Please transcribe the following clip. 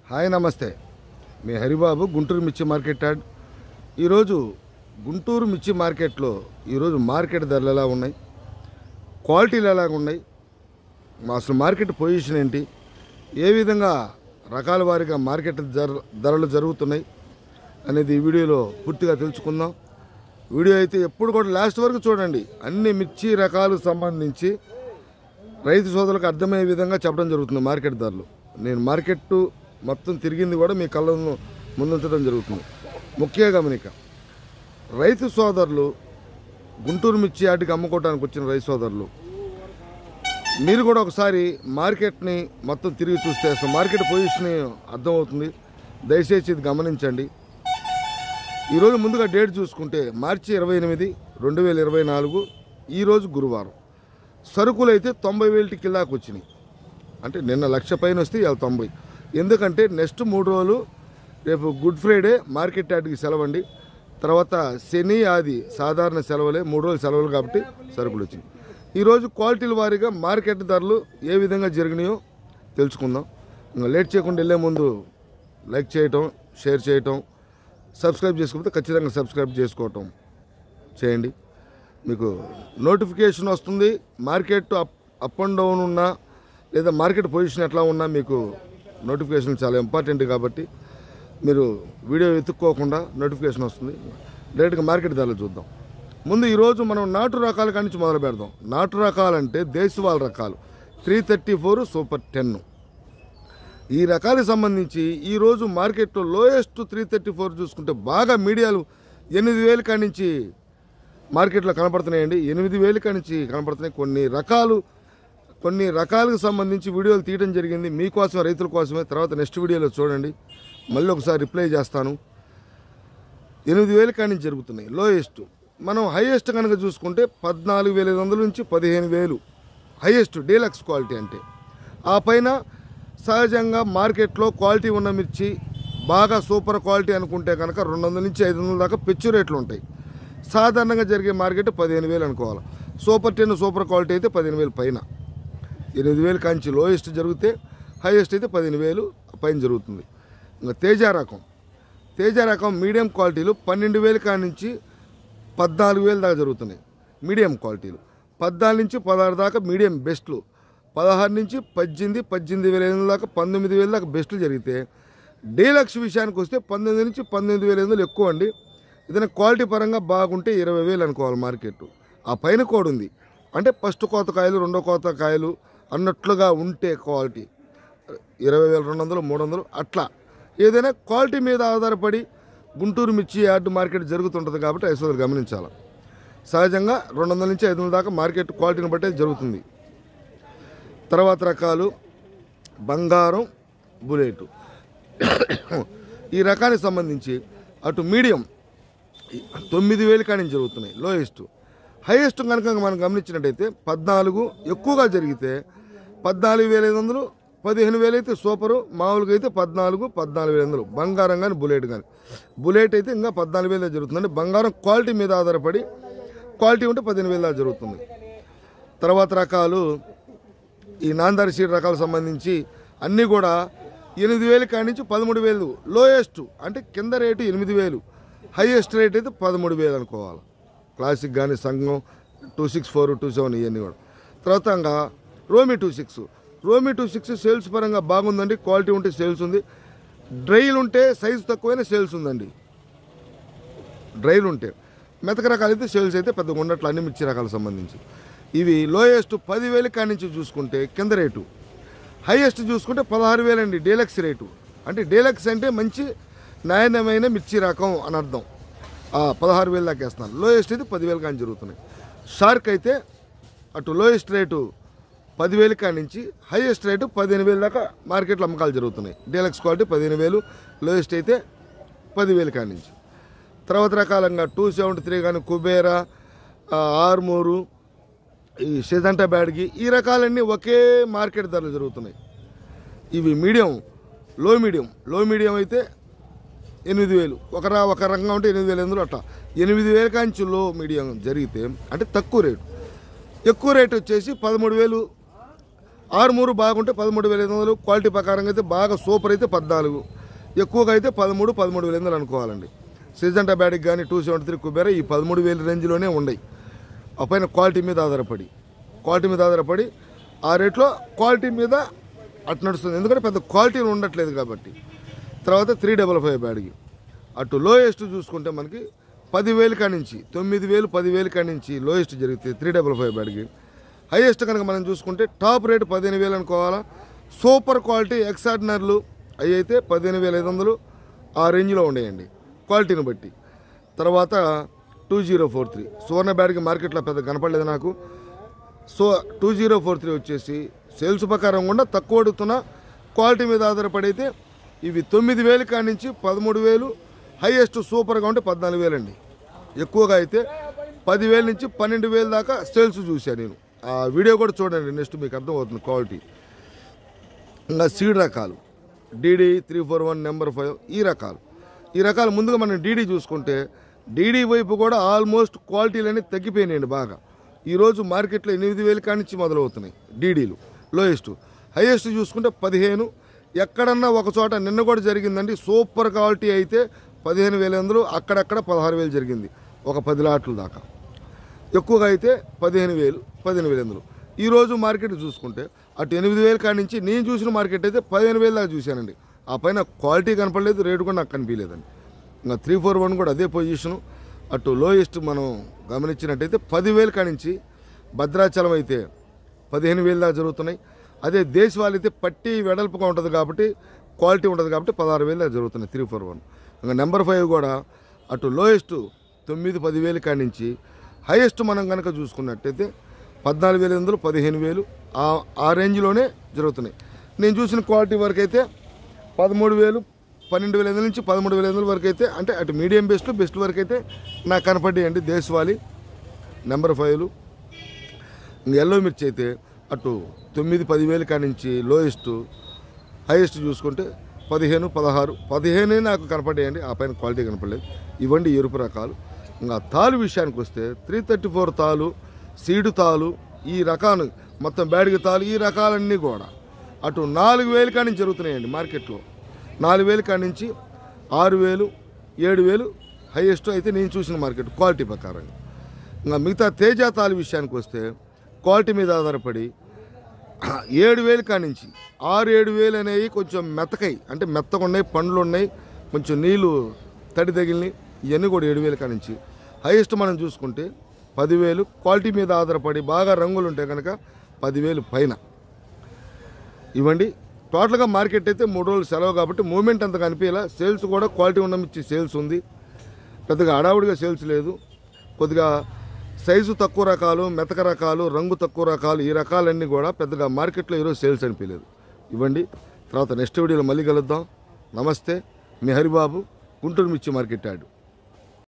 Hi నమస్తే, మీ హరిబాబు గుంటూరు మిర్చి market yard. ఈరోజు గుంటూరు మిర్చి మార్కెట్లో ఈరోజు మార్కెట్ ధరలు ఎలా ఉన్నాయి, క్వాలిటీలు ఎలా ఉన్నాయి, అసలు మార్కెట్ పొజిషన్ ఏంటి, ఏ విధంగా రకాల వారీగా మార్కెట్ ధరలు జరుగుతున్నాయి అనేది ఈ వీడియోలో పూర్తిగా తెలుసుకుందాం. వీడియో అయితే ఎప్పుడు కూడా లాస్ట్ వరకు చూడండి. అన్ని మిర్చి రకాలకు సంబంధించి రైతు సోదరులకు అర్థమయ్యే విధంగా చెప్పడం జరుగుతుంది. మార్కెట్ ధరలు నేను మార్కెట్ మొత్తం తిరిగింది కూడా మీ కళ్ళను ముందుంచడం జరుగుతుంది. ముఖ్య గమనిక, రైతు సోదరులు గుంటూరు మిర్చి యార్డుకి అమ్ముకోవడానికి వచ్చిన రైతు సోదరులు మీరు కూడా ఒకసారి మార్కెట్ని మొత్తం తిరిగి చూస్తే అసలు మార్కెట్ పొజిషన్ అర్థమవుతుంది. దయచేసి ఇది గమనించండి. ఈరోజు ముందుగా డేట్ చూసుకుంటే మార్చి 28, 2024 ఈరోజు గురువారం. సరుకులు అయితే 90,000 కిందాకు వచ్చినాయి. అంటే నిన్న 1,00,000 పైన వస్తే ఇవాళ 90. ఎందుకంటే నెక్స్ట్ 3 రోజులు రేపు గుడ్ ఫ్రైడే మార్కెట్ యార్డ్కి సెలవండి, తర్వాత శని ఆది సాధారణ సెలవులే, 3 రోజులు సెలవులు కాబట్టి సరుకులు వచ్చినాయి. ఈరోజు క్వాలిటీల వారీగా మార్కెట్ ధరలు ఏ విధంగా జరిగినాయో తెలుసుకుందాం. ఇంకా లేట్ చేయకుండా వెళ్ళే ముందు లైక్ చేయటం, షేర్ చేయటం, సబ్స్క్రైబ్ చేసుకోకపోతే ఖచ్చితంగా సబ్స్క్రైబ్ చేసుకోవటం చేయండి. మీకు నోటిఫికేషన్ వస్తుంది. మార్కెట్ అప్ అండ్ డౌన్ ఉన్నా లేదా మార్కెట్ పొజిషన్ ఎట్లా ఉన్నా మీకు నోటిఫికేషన్ చాలా ఇంపార్టెంట్ కాబట్టి మీరు వీడియో వెతుక్కోకుండా నోటిఫికేషన్ వస్తుంది. డైరెక్ట్గా మార్కెట్ ధరలు చూద్దాం. ముందు ఈరోజు మనం నాటు రకాల కాడి నుంచి మొదలు పెడదాం. నాటు రకాలంటే దేశవాళ రకాలు 334 సూపర్ 10. ఈ రకాలకు సంబంధించి ఈరోజు మార్కెట్లో లోయెస్ట్ 334 చూసుకుంటే బాగా మీడియాలు 8,000 కాడి నుంచి మార్కెట్లో కనపడుతున్నాయండి. 8,000 కాడి నుంచి కనపడుతున్నాయి. కొన్ని రకాలకు సంబంధించి వీడియోలు తీయడం జరిగింది మీకోసమే, రైతుల కోసమే. తర్వాత నెక్స్ట్ వీడియోలో చూడండి, మళ్ళీ ఒకసారి రిప్లై చేస్తాను. 8,000 కాడి నుంచి జరుగుతున్నాయి లోయెస్ట్. మనం హైయెస్ట్ కనుక చూసుకుంటే 14,500 నుంచి 15,000 హైయెస్ట్ డీలక్స్ క్వాలిటీ. అంటే ఆ పైన సహజంగా మార్కెట్లో క్వాలిటీ ఉన్న మిర్చి బాగా సూపర్ క్వాలిటీ అనుకుంటే కనుక 200 నుంచి 500 దాకా పెచ్చు రేట్లు ఉంటాయి. సాధారణంగా జరిగే మార్కెట్ 15,000 అనుకోవాలి. సూపర్ 10 సూపర్ క్వాలిటీ అయితే 15,000 పైన. 8,000 కాంచి లోయెస్ట్ జరిగితే హైయెస్ట్ అయితే 15,000 పైన జరుగుతుంది. ఇంకా తేజ రకం మీడియం క్వాలిటీలు 12,000 కాడి నుంచి 14,000 దాకా జరుగుతున్నాయి. మీడియం క్వాలిటీలు 14 నుంచి 16 దాకా మీడియం బెస్ట్లు, 16 నుంచి 18, 18,500 దాకా 19,000 దాకా బెస్ట్లు జరిగితే, డీలక్స్ విషయానికి వస్తే 19 నుంచి 19,500 ఎక్కువ అండి. ఏదైనా క్వాలిటీ పరంగా బాగుంటే 20,000 అనుకోవాలి మార్కెట్. ఆ పైన కూడా ఉంది. అంటే ఫస్ట్ కోత కాయలు, రెండో కోత కాయలు అన్నట్లుగా ఉంటే క్వాలిటీ 20,200, 300 అట్లా. ఏదైనా క్వాలిటీ మీద ఆధారపడి గుంటూరు మిర్చి యార్డు మార్కెట్ జరుగుతుంటుంది కాబట్టి ఐసోదరు గమనించాలి. సహజంగా 200 నుంచి 500 దాకా మార్కెట్ క్వాలిటీని బట్టే జరుగుతుంది. తర్వాత రకాలు బంగారం, బుల్లెట్. ఈ రకానికి సంబంధించి అటు మీడియం 9,000 కాడి నుంచి జరుగుతున్నాయి లోయెస్ట్. హైయెస్ట్ కనుక మనం గమనించినట్టయితే 14 ఎక్కువగా జరిగితే 14,500, 15,000 అయితే సూపరు. మామూలుగా అయితే 14, 14,500 బంగారం కానీ బుల్లెట్ కానీ. బుల్లెట్ అయితే ఇంకా 14,000 జరుగుతుందండి. బంగారం క్వాలిటీ మీద ఆధారపడి క్వాలిటీ ఉంటే 15,000 జరుగుతుంది. తర్వాత రకాలు ఈ నాందారి సీడ్ రకాలకు సంబంధించి అన్నీ కూడా 8,000 కాడి నుంచి 13,000 లోయెస్ట్. అంటే కింద రేటు 8,000, హైయెస్ట్ రేట్ అయితే 13,000 అనుకోవాలి. క్లాసిక్ కానీ సంఘం 264, 27 ఇవన్నీ కూడా. తర్వాత ఇంకా రోమి 26 సేల్స్ పరంగా బాగుందండి. క్వాలిటీ ఉంటే సేల్స్ ఉంది. డ్రైలు ఉంటే సైజు తక్కువైనా సేల్స్ ఉందండి. డ్రైలు ఉంటే మెతక రకాలు అయితే సేల్స్ అయితే పెద్దగా ఉండట్లు అన్ని మిర్చి రకాలకు సంబంధించి. ఇవి లోయెస్ట్ 10,000 కాడి నుంచి చూసుకుంటే కింద రేటు, హైయెస్ట్ చూసుకుంటే 16,000 అండి డీలక్స్ రేటు. అంటే డీలక్స్ అంటే మంచి నాణ్యమైన మిర్చి రకం అని అర్థం. 16,000 దాకా వేస్తున్నాను. లోయెస్ట్ అయితే 10,000 కానీ జరుగుతున్నాయి. షార్క్ అయితే అటు లోయెస్ట్ రేటు 10,000 కాడి నుంచి హైయెస్ట్ రేటు 15,000 దాకా మార్కెట్లో అమ్మకాలు జరుగుతున్నాయి. డీలక్స్ క్వాలిటీ 15,000, లోయెస్ట్ అయితే 10,000 కాడి నుంచి. తర్వాత రకాలంగా 273 కానీ కుబేరా, ఆర్మూరు, ఈ సిజంటా బ్యాడ్గి ఈ రకాలన్నీ ఒకే మార్కెట్ ధరలు జరుగుతున్నాయి. ఇవి మీడియం, లో మీడియం అయితే 8,000, ఒక రంగం ఉంటే 8,500 అట్లా. 8,000 కాంచి లో మీడియం జరిగితే అంటే తక్కువ రేటు. ఎక్కువ రేటు వచ్చేసి 13,000 ఆరుమూరు బాగుంటే 13,500, క్వాలిటీ ప్రకారంగా అయితే బాగా సూపర్ అయితే 14, ఎక్కువగా అయితే 13, 13,500 అనుకోవాలండి. సిజంటా బ్యాడ్కి కానీ 273 కుబేరా ఈ 13,000 రేంజ్లోనే ఉన్నాయి. ఆ పైన క్వాలిటీ మీద ఆధారపడి ఆ రేట్లో క్వాలిటీ మీద అటు నడుస్తుంది. ఎందుకంటే పెద్ద క్వాలిటీ ఉండట్లేదు కాబట్టి. తర్వాత 355 బ్యాడ్కి అటు లోయెస్ట్ చూసుకుంటే మనకి 10,000 కానించి 9,000, 10,000 కానించి లోయెస్ట్ జరుగుతుంది 355 బ్యాడ్కి. హైయెస్ట్ కనుక మనం చూసుకుంటే టాప్ రేటు 15,000 అనుకోవాలా. సూపర్ క్వాలిటీ ఎక్సార్డినర్లు అవి అయితే 15,500 ఆ రేంజ్లో ఉండేయండి క్వాలిటీని బట్టి. తర్వాత 2043 సువర్ణ బ్యాడ్కి మార్కెట్లో పెద్ద కనపడలేదు నాకు. సో 2043 వచ్చేసి సేల్స్ ప్రకారం కూడా తక్కువ అడుగుతున్న క్వాలిటీ మీద ఆధారపడైతే ఇవి 9,000 కాడి నుంచి 13,000, హైయెస్ట్ సూపర్గా ఉంటే 14,000 అండి. ఎక్కువగా అయితే 10,000 నుంచి 12,000 దాకా సేల్స్ చూశాను నేను. ఆ వీడియో కూడా చూడండి, నెక్స్ట్ మీకు అర్థమవుతుంది క్వాలిటీ. ఇంకా సీడ్ రకాలు DD 341 నెంబర్ 5 ఈ రకాలు ముందుగా మనం DD చూసుకుంటే DD వైపు కూడా ఆల్మోస్ట్ క్వాలిటీలన్నీ తగ్గిపోయినాయండి బాగా. ఈరోజు మార్కెట్లో 8,000 కాడి నుంచి మొదలవుతున్నాయి DDలు లోయెస్ట్. హైయెస్ట్ చూసుకుంటే 15, ఎక్కడన్నా ఒక చోట నిన్న కూడా జరిగిందండి. సూపర్ క్వాలిటీ అయితే 15,500, అక్కడక్కడ 16,000 జరిగింది ఒక 10 లాట్ల దాకా. ఎక్కువగా అయితే 15,000, 15,500. ఈరోజు మార్కెట్ చూసుకుంటే అటు 8,000 కాడి నుంచి నేను చూసిన మార్కెట్ అయితే 15,000 దాకా చూశానండి. ఆ పైన క్వాలిటీ కనపడలేదు, రేటు కూడా నాకు కనిపించలేదండి. ఇంకా 341 కూడా అదే పొజిషను. అటు లోయెస్ట్ మనం గమనించినట్టయితే 10,000 కాడి నుంచి భద్రాచలం అయితే 15,000 దాకా జరుగుతున్నాయి. అదే దేశవాళీ అయితే పట్టి వెడల్పుగా ఉంటుంది కాబట్టి క్వాలిటీ ఉంటుంది కాబట్టి 16,000 దాకా జరుగుతున్నాయి 341. ఇంకా నెంబర్ 5 కూడా అటు లోయెస్ట్ 9, 10,000 కాడి నుంచి హైయెస్ట్ మనం కనుక చూసుకున్నట్టయితే 14,500, 15,000 ఆ రేంజ్లోనే జరుగుతున్నాయి. నేను చూసిన క్వాలిటీ వరకు అయితే 13,000, 12,500 నుంచి 13,500 వరకు అయితే, అంటే అటు మీడియం బెస్ట్ వరకు అయితే నాకు కనపడ్డాయండి దేశవాళీ నెంబర్ 5లు. ఇంక ఎల్లో మిర్చి అయితే అటు 9, 10,000 కాడి నుంచి లోయెస్ట్, హైయెస్ట్ చూసుకుంటే 15, 16, 15 నాకు కనపడ్డాయండి. ఆ పైన క్వాలిటీ కనపడలేదు. ఇవ్వండి ఎరుపు రకాలు. ఇంకా తాలు విషయానికి వస్తే 334 తాలు, సీడు తాలు, ఈ రకాలు మొత్తం బ్యాడ్కి తాలు, ఈ రకాలన్నీ కూడా అటు 4,000 కాడి నుంచి జరుగుతున్నాయండి మార్కెట్లో. 4,000 కాడి నుంచి 6,000, 7,000 హైయెస్ట్ అయితే నేను చూసిన మార్కెట్ క్వాలిటీ ప్రకారంగా. ఇంకా మిగతా తేజ తాలు విషయానికి వస్తే క్వాలిటీ మీద ఆధారపడి 7,000 కాడి నుంచి 6-7,000 అనేవి కొంచెం మెత్తకై, అంటే మెత్తగా ఉన్నాయి, పండ్లు ఉన్నాయి, కొంచెం నీళ్ళు తడి తగిలినాయి, ఇవన్నీ కూడా 7,000 కాడి నుంచి. హైయెస్ట్ మనం చూసుకుంటే 10,000, క్వాలిటీ మీద ఆధారపడి బాగా రంగులు ఉంటే కనుక 10,000 పైన. ఇవ్వండి టోటల్గా మార్కెట్ అయితే 3 రోజులు సెలవు కాబట్టి మూమెంట్ అంత కనిపించేలా. సేల్స్ కూడా క్వాలిటీ ఉండమిచ్చి సేల్స్ ఉంది, పెద్దగా హడావుడిగా సేల్స్ లేదు. కొద్దిగా సైజు తక్కువ రకాలు, మెతక రకాలు, రంగు తక్కువ రకాలు, ఈ రకాలన్నీ కూడా పెద్దగా మార్కెట్లో ఈరోజు సేల్స్ అనిపించలేదు. ఇవ్వండి, తర్వాత నెక్స్ట్ వీడియోలో మళ్ళీ కలుద్దాం. నమస్తే, మీ హరిబాబు, గుంటూరు మిర్చి మార్కెట్ యార్డ్.